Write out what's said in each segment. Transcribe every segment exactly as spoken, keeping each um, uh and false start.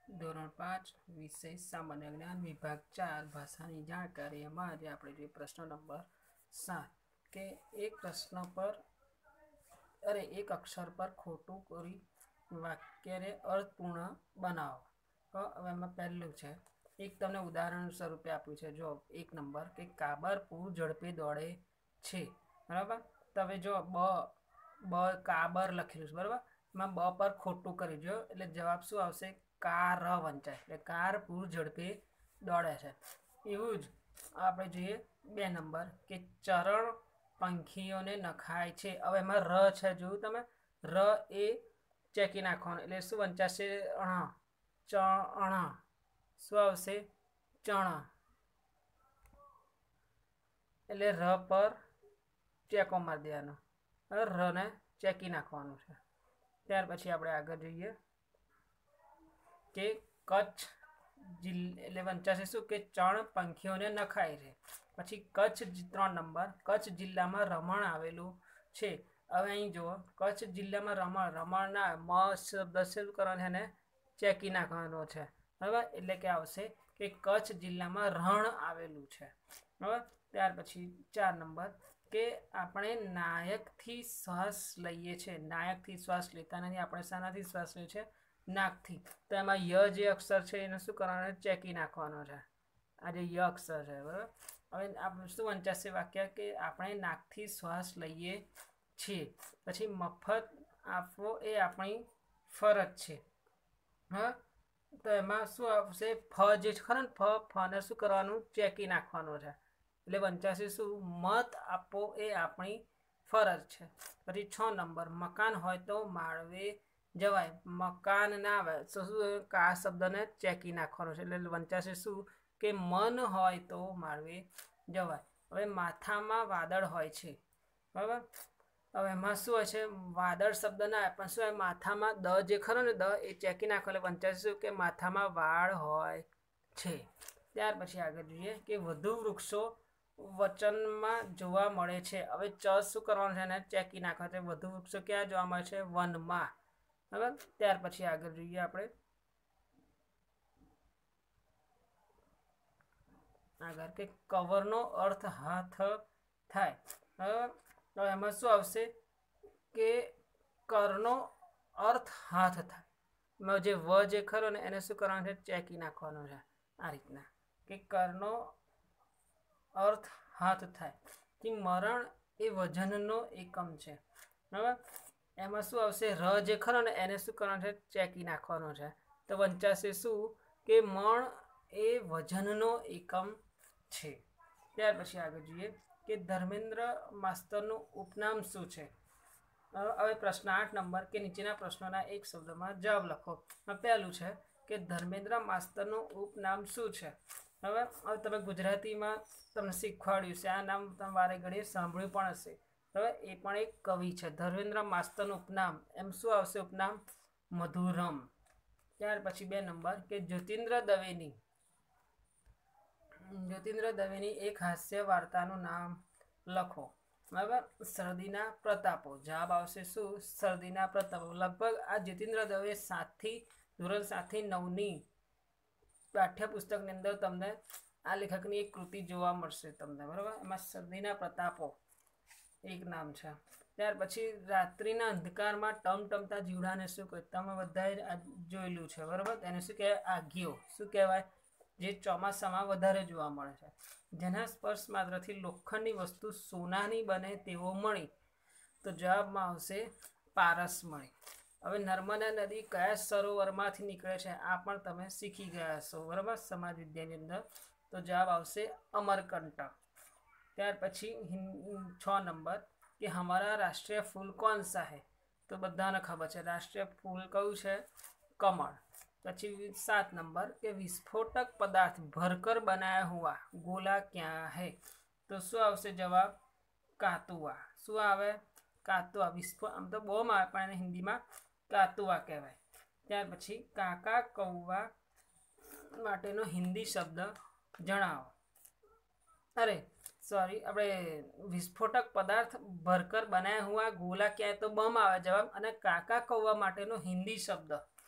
ધોરણ પાંચ વિષય સામાન્ય જ્ઞાન વિભાગ ચાર ભાષાની જાણકારી એમાં આજે આપણે જોઈએ પ્રશ્ન નંબર સાત કે એક પ્રશ્ન પર અરે એક અક્ષર પર ખોટું કરી વાક્યને અર્થપૂર્ણ બનાવો. તો હવે એમાં પહેલું છે એક તમને ઉદાહરણ સ્વરૂપે આપ્યું છે. જો એક નંબર કે કાબર પૂર ઝડપે દોડે છે, બરાબર. તો હવે જો બ બ કાબર લખેલું છે, બરાબર. એમાં બ પર ખોટું કરી જો એટલે જવાબ શું આવશે? કાર વંચાય એટલે કાર પૂર ઝડપે દોડે છે. એવું જ આપણે જોઈએ બે નંબર કે ચરણ પંખીઓને નખાય છે. હવે એમાં ર છે, જોયું તમે, ર એ ચેકી નાખવાનું એટલે શું વંચાશે? અણા ચણા શું આવશે? ચણા. એટલે ર પર ચેકો મારી દેવાનો, ર ને ચેકી નાખવાનું છે. ત્યાર પછી આપણે આગળ જોઈએ કે કચ્છ જિલ્લા એટલે વંચાશે શું? કે ચણ પંખીઓને નખાય છે. પછી કચ્છ ત્રણ નંબર કચ્છ જિલ્લામાં રમણ આવેલું છે. હવે અહીં જુઓ કચ્છ જિલ્લામાં રમણ રમણ ના મ શબ્દ શું કરવાનું છે? એને ચેકી નાખવાનો છે, બરાબર. એટલે કે આવશે કે કચ્છ જિલ્લામાં રણ આવેલું છે, બરાબર. ત્યાર પછી ચાર નંબર કે આપણે નાયકથી શ્વાસ લઈએ છીએ. નાયકથી શ્વાસ લેતા નથી, આપણે શાનાથી શ્વાસ લઈએ છીએ? નાકથી. તો એમાં ય જે અક્ષર છે એને શું કરવાનું? ચેકી નાખવાનો છે. આ જે ય અક્ષર છે, બરાબર. હવે આપણે શું વંચાશે વાક્ય? કે આપણે નાકથી શ્વાસ લઈએ છીએ. પછી મફત આપવો એ આપણી ફરજ છે. હા, તો એમાં શું આવશે? ફ જે ખરું ને ફ ફને શું કરવાનું? ચેકી નાખવાનું છે. એટલે વંચાશે શું? મત આપવો એ આપણી ફરજ છે. પછી છ નંબર મકાન હોય તો માળવે જવાય. મકાન ના આવે તો શું? કા શબ્દને ચેકી નાખવાનો છે. એટલે વંચાશે શું? કે મન હોય તો માળવે જવાય. હવે માથામાં વાદળ હોય છે, બરાબર. હવે એમાં શું હોય છે? વાદળ શબ્દ ના આવે પણ શું હોય? માથામાં દ જે ખરો ને દ એ ચેકી નાખો એટલે વંચાશે શું? કે માથામાં વાળ હોય છે. ત્યાર પછી આગળ જોઈએ કે વધુ વૃક્ષો વચનમાં જોવા મળે છે. હવે ચ શું કરવાનું છે? એને ચેકી નાખવા છે. વધુ વૃક્ષો ક્યાં જોવા મળે છે? વનમાં, બરાબર. ત્યાર પછી આગળ જોઈએ આપણે આગળ કે કવરનો અર્થ હાથ થાય, બરાબર. તો એમાં શું આવશે? કે કરનો અર્થ હાથ થાય. એમાં જે વ જે ખરો ને એને શું કરવાનું છે? ચેકી નાખવાનો છે. આ રીતના કે કરનો અર્થ હાથ થાય. કે મરણ એ વજનનો એકમ છે, બરાબર. એમાં શું આવશે? ર જે ખરો ને એને શું કરવાનું છે? ચેકી નાખવાનો છે. તો વંચાશે શું? કે મણ એ વજનનો એકમ છે. ત્યાર પછી આગળ જોઈએ કે ધર્મેન્દ્ર માસ્તરનું ઉપનામ શું છે? હવે પ્રશ્ન આઠ નંબર કે નીચેના પ્રશ્નોના એક શબ્દમાં જવાબ લખો. પહેલું છે કે ધર્મેન્દ્ર માસ્તરનું ઉપનામ શું છે? હવે હવે તમે ગુજરાતીમાં તમને શીખવાડ્યું છે, આ નામ તમે વારે ઘડીએ સાંભળ્યું પણ હશે. હવે એ પણ એક કવિ છે. ધર્મેન્દ્ર માસ્તરનું ઉપનામ એમ શું આવશે? ઉપનામ મધુરમ. ત્યાર પછી બે નંબર કે જ્યોતિન્દ્ર દવેની જ્યોતિન્દ્ર દવેની એક હાસ્ય વાર્તાનું નામ લખો, બરાબર. શરદીના પ્રતાપો. જવાબ આવશે શું? શરદીના પ્રતાપો. લગભગ આ જ્યોતિન્દ્ર દવે સાતથી ધોરણ સાતથી નવની પાઠ્યપુસ્તકની અંદર તમને આ લેખકની એક કૃતિ જોવા મળશે તમને, બરાબર. એમાં શરદીના પ્રતાપો એક નામ છે. ત્યાર પછી રાત્રિના અંધકારમાં ટમટમતા જીવડાને શું કહે? તમે બધાએ જોયેલું છે, બરાબર. એને શું કહેવાય? આઘિયો. શું કહેવાય? જે ચોમાસામાં વધારે જોવા મળે છે. જેના સ્પર્શ માત્રથી લોખંડની વસ્તુ સોનાની બને તેવો મણી. તો જવાબમાં આવશે પારસમણી. હવે નર્મદા નદી કયા સરોવરમાંથી નીકળે છે? આ પણ તમે શીખી ગયા છો, બરાબર, સમાજ વિદ્યાની અંદર. તો જવાબ આવશે અમરકંટક. ત્યાર પછી છ નંબર કે હમારા રાષ્ટ્રીય ફૂલ કોણ સા હૈ? તો બધાને ખબર છે રાષ્ટ્રીય ફૂલ કયું છે? કમળ. પછી સાત નંબર કે વિસ્ફોટક પદાર્થ ભરકર બનાયા હુआ गोला क्या है? તો શું આવશે જવાબ? કાતુઆ. શું આવે? કાતુઆ. વિસ્ફોટ આમ તો બોમ્બ આવે પણ એને હિન્દીમાં કાતુઆ કહેવાય. ત્યાર પછી કાકા કૌવા માટેનો હિન્દી શબ્દ જણાવો. અરે સોરી, આપણે વિસ્ફોટક પદાર્થ ભરકર બનાયા હુआ गोला क्या है તો બમ આવે જવાબ. અને કાકા કૌવા માટેનો હિન્દી શબ્દ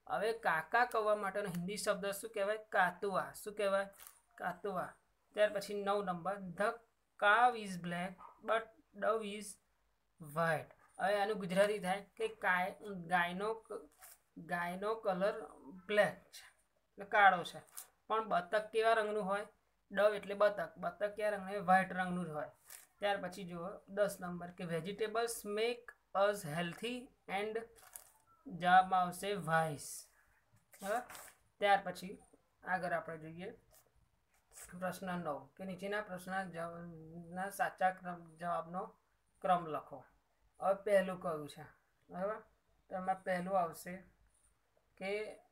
હવે કાકા કૌવા માટેનો હિન્દી શબ્દ શું કહેવાય? કાતુઆ. શું કહેવાય? કાતુઆ. ત્યાર પછી નવ number, the crow is black but dove is white. હવે આનું ગુજરાતી થાય કે ગાયનો ગાયનો કલર બ્લેક છે એટલે કાળો છે, પણ બતક કેવા રંગનું હોય? ડવ એટલે બતક. બતક કયા રંગનું? વ્હાઇટ રંગનું જ હોય. ત્યાર પછી જુઓ દસ નંબર કે vegetables make us healthy and જવાબમાં આવશે વાઇસ. બરાબર. ત્યાર પછી આગળ આપણે જોઈએ પ્રશ્ન નવ કે નીચેના પ્રશ્ન જવાબના સાચા ક્રમ જવાબનો ક્રમ લખો. હવે પહેલું કયું છે? બરાબર. તો એમાં પહેલું આવશે કે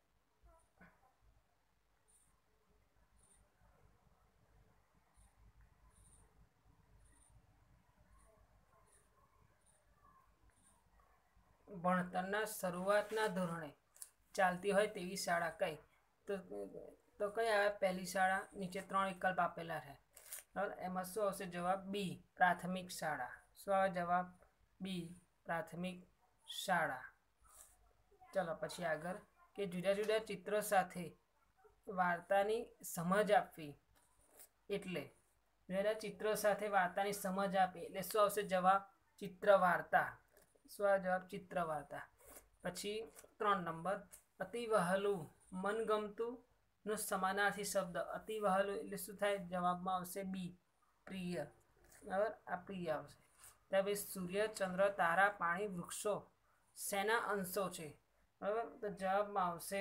ભણતરના શરૂઆતના ધોરણે ચાલતી હોય તેવી શાળા કઈ? તો તો કઈ આવે પહેલી શાળા? નીચે ત્રણ વિકલ્પ આપેલા છે. બરાબર. એમાં શું આવશે જવાબ? બી, પ્રાથમિક શાળા. શું આવે જવાબ? બી, પ્રાથમિક શાળા. ચલો પછી આગળ કે જુદા જુદા ચિત્રો સાથે વાર્તાની સમજ આપવી એટલે જુદા ચિત્રો સાથે વાર્તાની સમજ આપી એટલે શું આવશે જવાબ? ચિત્ર વાર્તા. શું આવે જવાબ? ચિત્ર વાર્તા. પછી ત્રણ નંબર, અતિ વહાલું મનગમતું નો સમાનાર્થી શબ્દ. અતિ વહાલું એટલે શું થાય? જવાબમાં આવશે બી, પ્રિય. બરાબર. આ પ્રિય આવશે. ત્યાર પછી સૂર્ય, ચંદ્ર, તારા, પાણી, વૃક્ષો શેના અંશો છે? બરાબર. તો જવાબમાં આવશે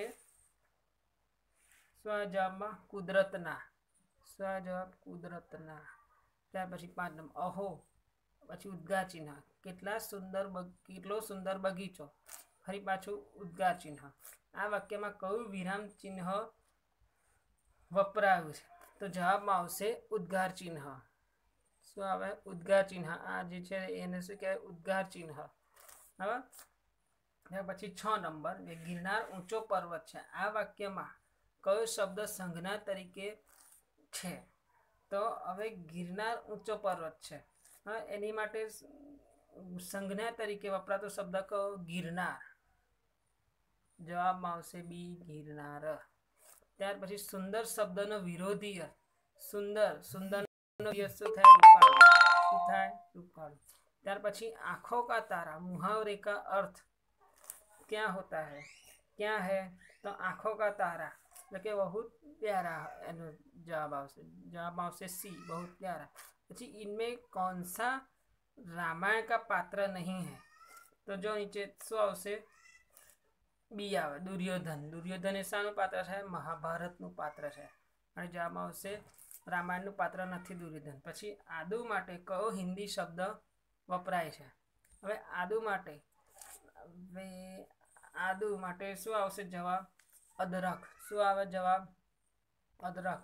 શું આવે જવાબમાં? કુદરતના. શું આવે જવાબ? કુદરતના. ત્યાર પછી પાંચ નંબર, અહો પછી ઉદ્ગાર ચિહ્ન, કેટલા સુંદર કેટલો સુંદર બગીચો. ફરી પાછું ઉદ્ગાર ચિહ્ન. આ વાક્યમાં કયું વિરામ ચિહ્ન વપરાયું છે? તો જવાબમાં આવશે ઉદ્ગાર ચિહ્ન. શું આવે? ઉદ્ગાર ચિહ્ન. આ જે છે એને શું કહેવાય? ઉદ્ગાર ચિહ્ન. બરાબર. ત્યાર પછી છ નંબર, ગિરનાર ઊંચો પર્વત છે. આ વાક્યમાં કયો શબ્દ સંજ્ઞા તરીકે છે? તો હવે ગિરનાર ઊંચો પર્વત છે, હા, એની માટે સંજ્ઞા તરીકે વપરાતો શબ્દ કયો? ગિરનાર. જવાબમાં આવશે બી, ગિરનાર. ત્યાર પછી સુંદર શબ્દનો વિરોધી અર્થ. સુંદર સુંદર શું થાય? રૂપાળું. શું થાય? રૂપાળું. ત્યાર પછી આંખો કા તારા मुहावरे का अर्थ क्या होता है? क्या है? तो आंखों का तारा એટલે કે बहुत प्यारा. એનો જવાબ આવશે જવાબમાં આવશે સી, बहुत प्यारा. પછી इनमें कौन सा रामायण का पात्र नहीं है? તો જો નીચે શું આવશે? બી આવે, દુર્યોધન. દુર્યોધન એ શાનું પાત્ર છે? મહાભારતનું પાત્ર છે. અને જવાબમાં આવશે રામાયણનું પાત્ર નથી દુર્યોધન. પછી આદુ માટે કયો હિન્દી શબ્દ વપરાય છે? હવે આદુ માટે હવે આદુ માટે શું આવશે જવાબ? અદરક. શું આવે જવાબ? અદરક.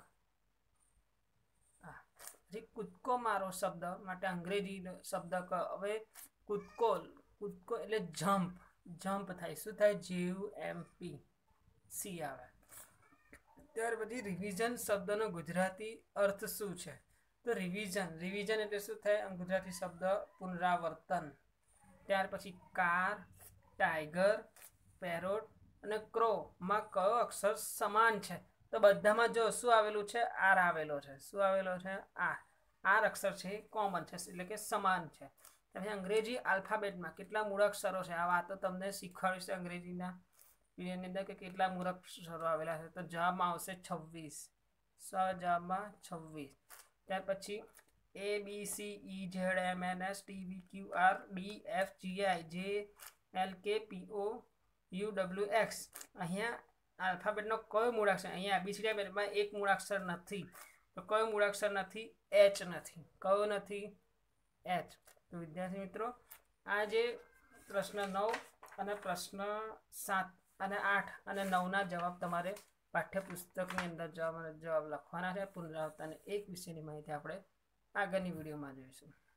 પછી કૂદકો મારો શબ્દ માટે અંગ્રેજી શબ્દ હવે કૂદકો. કૂદકો એટલે જમ્પ. જમ્પ થાય. શું થાય? જેયુ એમ પી. સી આવે. ત્યાર પછી રિવિઝન શબ્દનો ગુજરાતી અર્થ શું છે? તો રિવિઝન રિવિઝન એટલે શું થાય? ગુજરાતી શબ્દ પુનરાવર્તન. ત્યાર પછી કાર, ટાઈગર, પેરોટ અને ક્રો માં કયો અક્ષર સમાન છે? તો બધામાં જો શું આવેલું છે? આર આવેલો છે. શું આવેલો છે? આર. આર અક્ષર છે કોમન છે એટલે કે સમાન છે. પછી અંગ્રેજી આલ્ફાબેટમાં કેટલા મૂળાક્ષરો છે? આ વાતો તમને શીખવાડીશ અંગ્રેજીના પીરિયડની અંદર કે કેટલા મૂળાક્ષરો આવેલા છે. તો જવાબમાં આવશે છવ્વીસ. શું જવાબમાં? છવ્વીસ. ત્યાર પછી A B C E Z M N S T V Q R D F G I J L K P O U W X. અહીંયા આલ્ફાબેટનો કયો મૂળાક્ષર? અહીંયા એબીસીડી બેટમાં એક મૂળાક્ષર નથી. તો કયો મૂળાક્ષર નથી? એચ નથી. કયો નથી? એચ. તો વિદ્યાર્થી મિત્રો, આ જે પ્રશ્ન નવ અને પ્રશ્ન સાત અને આઠ અને નવના જવાબ તમારે પાઠ્યપુસ્તકની અંદર જવાબ જવાબ લખવાના છે. પુનરાવર્તન એક વિષયની માહિતી આપણે આગળની વિડીયોમાં જોઈશું.